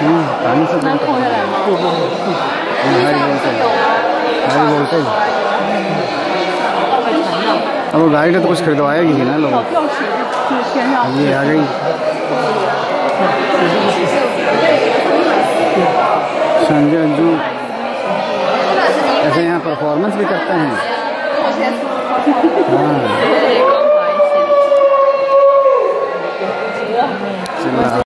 पानी से 能控下来吗？ 不，हाई वोल्टेज। अब वो गाड़ी तो कुछ खरीदवाएगी भी ना लोग। ये आ गई संजय अंजू, ऐसे यहाँ परफॉर्मेंस भी करते हैं। हाँ।